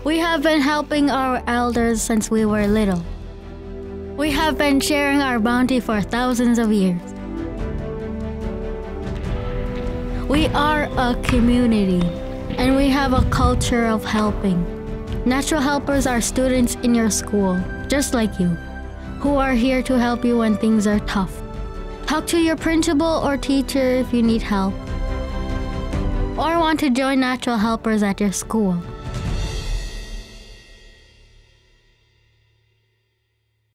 We have been helping our elders since we were little. We have been sharing our bounty for thousands of years. We are a community, and we have a culture of helping. Natural helpers are students in your school, just like you, who are here to help you when things are tough. Talk to your principal or teacher if you need help, or want to join natural helpers at your school.